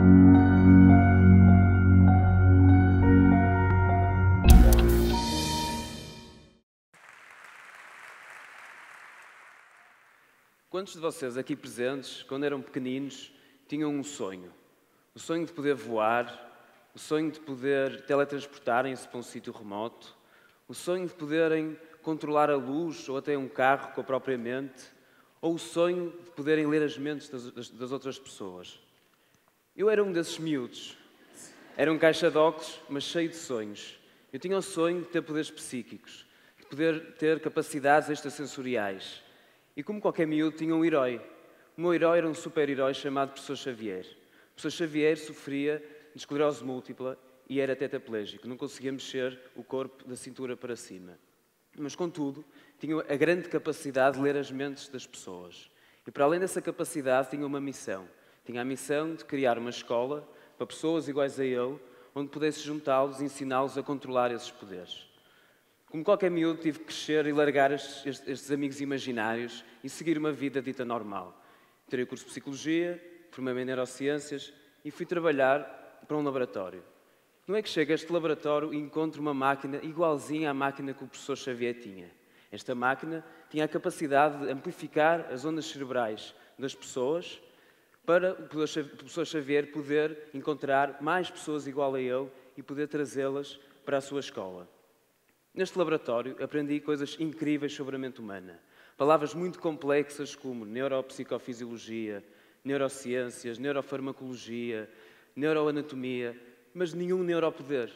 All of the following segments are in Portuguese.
Quantos de vocês aqui presentes, quando eram pequeninos, tinham um sonho? O sonho de poder voar, o sonho de poder teletransportarem-se para um sítio remoto, o sonho de poderem controlar a luz ou até um carro com a própria mente, ou o sonho de poderem ler as mentes das outras pessoas. Eu era um desses miúdos. Era um caixa de óculos, mas cheio de sonhos. Eu tinha o sonho de ter poderes psíquicos, de poder ter capacidades extrasensoriais. E como qualquer miúdo, tinha um herói. O meu herói era um super-herói chamado Professor Xavier. O Professor Xavier sofria de esclerose múltipla e era tetraplégico. Não conseguia mexer o corpo da cintura para cima. Mas, contudo, tinha a grande capacidade de ler as mentes das pessoas. E, para além dessa capacidade, tinha uma missão. Tinha a missão de criar uma escola para pessoas iguais a ele, onde pudesse juntá-los e ensiná-los a controlar esses poderes. Como qualquer miúdo, tive que crescer e largar estes amigos imaginários e seguir uma vida dita normal. Tirei o curso de Psicologia, formei-me em Neurociências e fui trabalhar para um laboratório. Não é que chego a este laboratório e encontro uma máquina igualzinha à máquina que o professor Xavier tinha. Esta máquina tinha a capacidade de amplificar as ondas cerebrais das pessoas para o professor Xavier poder encontrar mais pessoas igual a ele e poder trazê-las para a sua escola. Neste laboratório aprendi coisas incríveis sobre a mente humana. Palavras muito complexas como neuropsicofisiologia, neurociências, neurofarmacologia, neuroanatomia, mas nenhum neuropoder.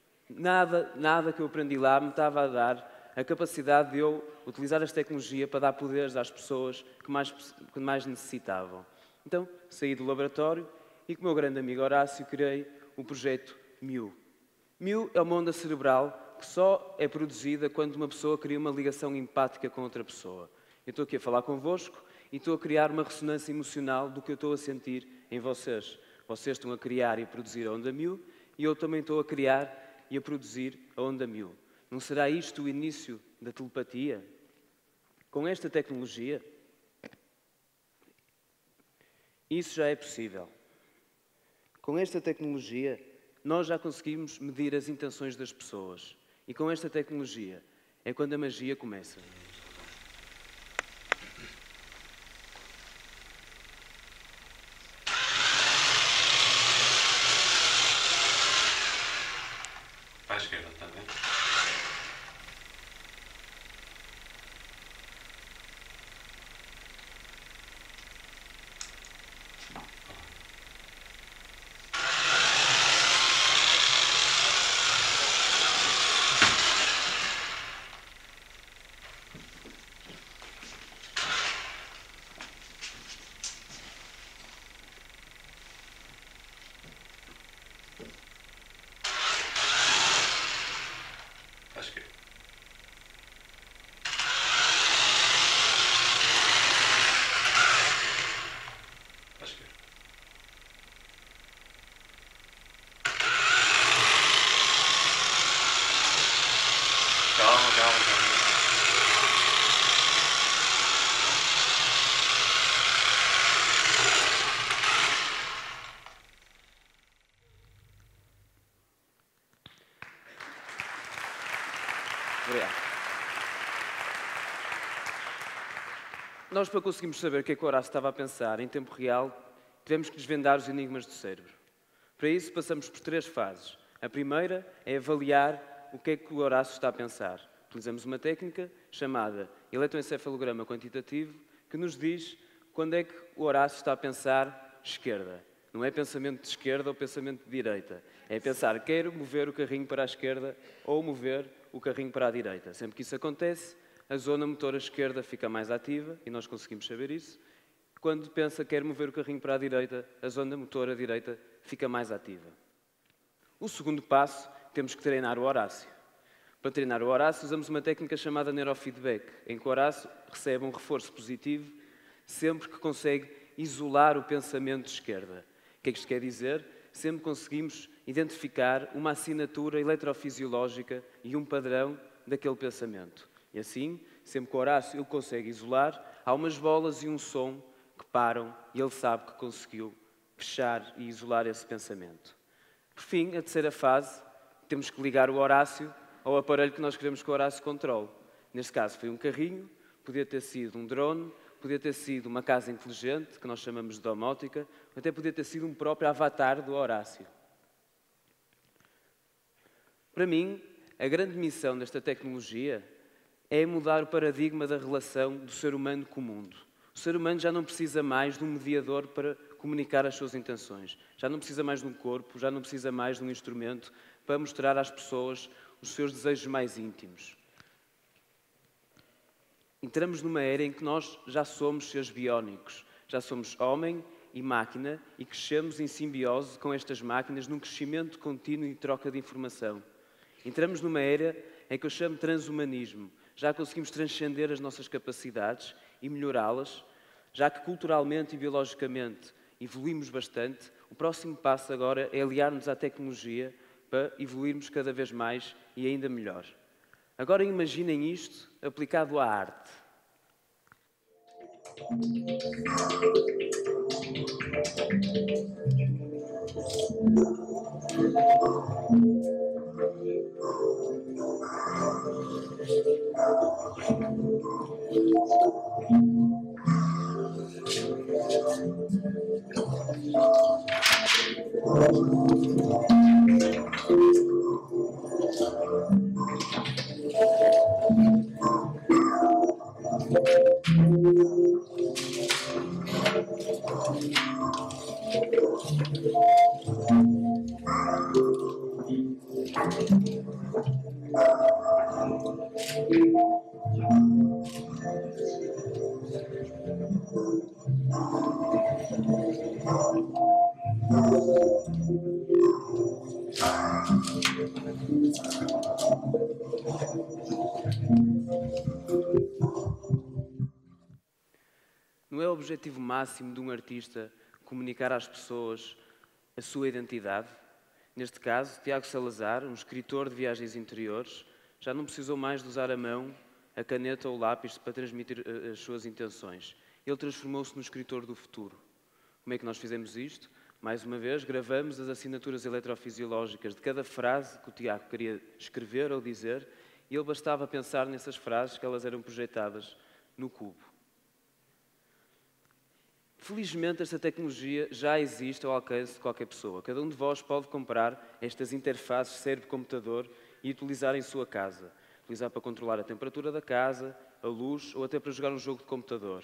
Nada que eu aprendi lá me estava a dar a capacidade de eu utilizar esta tecnologia para dar poderes às pessoas que mais necessitavam. Então, saí do laboratório e com o meu grande amigo Horácio criei o projeto MIU. MIU é uma onda cerebral que só é produzida quando uma pessoa cria uma ligação empática com outra pessoa. Eu estou aqui a falar convosco e estou a criar uma ressonância emocional do que eu estou a sentir em vocês. Vocês estão a criar e a produzir a onda MIU e eu também estou a criar e a produzir a onda MIU. Não será isto o início da telepatia? Com esta tecnologia, isso já é possível. Com esta tecnologia, nós já conseguimos medir as intenções das pessoas. E com esta tecnologia é quando a magia começa. Para a esquerda, está bem? Obrigado. Nós, para conseguirmos saber o que é que o Horácio estava a pensar em tempo real, tivemos que desvendar os enigmas do cérebro. Para isso, passamos por 3 fases. A primeira é avaliar o que é que o Horácio está a pensar. Utilizamos uma técnica chamada eletroencefalograma quantitativo, que nos diz quando é que o Horácio está a pensar esquerda. Não é pensamento de esquerda ou pensamento de direita. É pensar, quero mover o carrinho para a esquerda ou mover o carrinho para a direita. Sempre que isso acontece, a zona motora esquerda fica mais ativa, e nós conseguimos saber isso. Quando pensa, quero mover o carrinho para a direita, a zona motora direita fica mais ativa. O segundo passo, temos que treinar o Horácio. Para treinar o Horácio, usamos uma técnica chamada neurofeedback, em que o Horácio recebe um reforço positivo sempre que consegue isolar o pensamento de esquerda. O que é que isto quer dizer? Sempre conseguimos identificar uma assinatura eletrofisiológica e um padrão daquele pensamento. E assim, sempre que o Horácio ele consegue isolar, há umas bolas e um som que param e ele sabe que conseguiu fechar e isolar esse pensamento. Por fim, a terceira fase, temos que ligar o Horácio ao aparelho que nós queremos que o Horácio controle. Neste caso foi um carrinho, podia ter sido um drone, podia ter sido uma casa inteligente, que nós chamamos de domótica, ou até podia ter sido um próprio avatar do Horácio. Para mim, a grande missão desta tecnologia é mudar o paradigma da relação do ser humano com o mundo. O ser humano já não precisa mais de um mediador para comunicar as suas intenções. Já não precisa mais de um corpo, já não precisa mais de um instrumento para mostrar às pessoas os seus desejos mais íntimos. Entramos numa era em que nós já somos seres biónicos. Já somos homem e máquina e crescemos em simbiose com estas máquinas num crescimento contínuo e troca de informação. Entramos numa era em que eu chamo de transhumanismo. Já conseguimos transcender as nossas capacidades e melhorá-las, já que culturalmente e biologicamente evoluímos bastante. O próximo passo agora é aliar-nos à tecnologia para evoluirmos cada vez mais e ainda melhor. Agora imaginem isto aplicado à arte. Não é o objetivo máximo de um artista comunicar às pessoas a sua identidade? Neste caso, Tiago Salazar, um escritor de viagens interiores, já não precisou mais de usar a mão, a caneta ou o lápis para transmitir as suas intenções. Ele transformou-se no escritor do futuro. Como é que nós fizemos isto? Mais uma vez, gravamos as assinaturas eletrofisiológicas de cada frase que o Tiago queria escrever ou dizer, e ele bastava pensar nessas frases que elas eram projetadas no cubo. Felizmente, esta tecnologia já existe ao alcance de qualquer pessoa. Cada um de vós pode comprar estas interfaces cérebro-computador e utilizar em sua casa. Utilizar para controlar a temperatura da casa, a luz ou até para jogar um jogo de computador.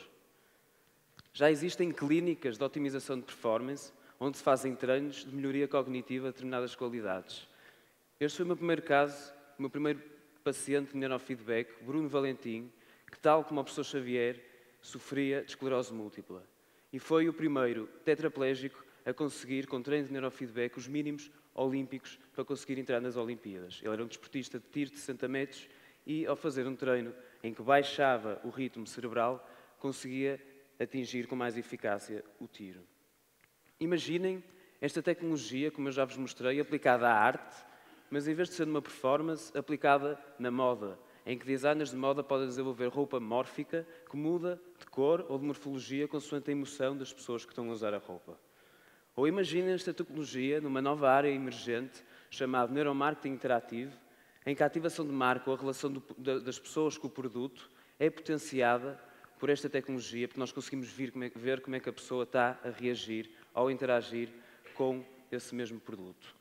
Já existem clínicas de otimização de performance onde se fazem treinos de melhoria cognitiva de determinadas qualidades. Este foi o meu primeiro caso, o meu primeiro paciente de neurofeedback, Bruno Valentim, que, tal como o professor Xavier, sofria de esclerose múltipla. E foi o primeiro tetraplégico a conseguir, com treino de neurofeedback, os mínimos olímpicos para conseguir entrar nas Olimpíadas. Ele era um desportista de tiro de 60 metros e, ao fazer um treino em que baixava o ritmo cerebral, conseguia atingir com mais eficácia o tiro. Imaginem esta tecnologia, como eu já vos mostrei, aplicada à arte, mas em vez de ser numa performance, aplicada na moda, em que designers de moda podem desenvolver roupa mórfica que muda de cor ou de morfologia consoante a emoção das pessoas que estão a usar a roupa. Ou imaginem esta tecnologia numa nova área emergente chamada neuromarketing interativo, em que a ativação de marca ou a relação das pessoas com o produto é potenciada por esta tecnologia, porque nós conseguimos ver como é que a pessoa está a reagir ao interagir com esse mesmo produto.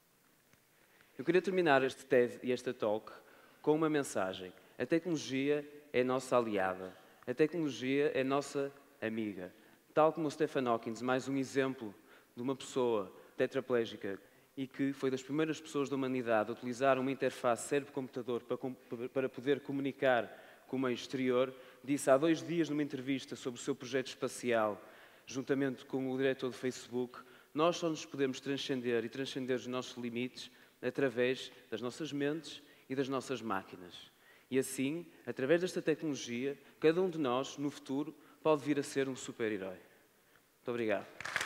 Eu queria terminar este TED e esta talk com uma mensagem. A tecnologia é nossa aliada. A tecnologia é nossa amiga. Tal como o Stephen Hawking, mais um exemplo de uma pessoa tetraplégica e que foi das primeiras pessoas da humanidade a utilizar uma interface cérebro-computador para poder comunicar com o meio exterior, disse há 2 dias numa entrevista sobre o seu projeto espacial, juntamente com o diretor do Facebook, nós só nos podemos transcender e transcender os nossos limites através das nossas mentes e das nossas máquinas. E assim, através desta tecnologia, cada um de nós, no futuro, pode vir a ser um super-herói. Muito obrigado.